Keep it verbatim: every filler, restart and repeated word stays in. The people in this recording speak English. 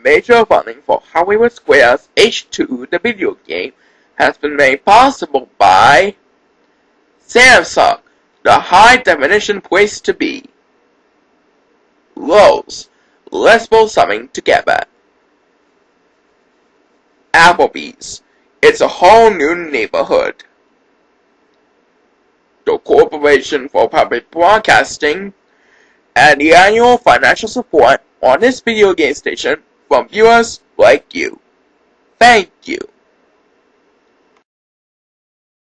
major funding for Hollywood Squares H two, the video game, has been made possible by Samsung, the high-definition place to be. Lowe's, let's pull something together. Applebee's, it's a whole new neighborhood. The Corporation for Public Broadcasting, and the annual financial support on this video game station from viewers like you. Thank you.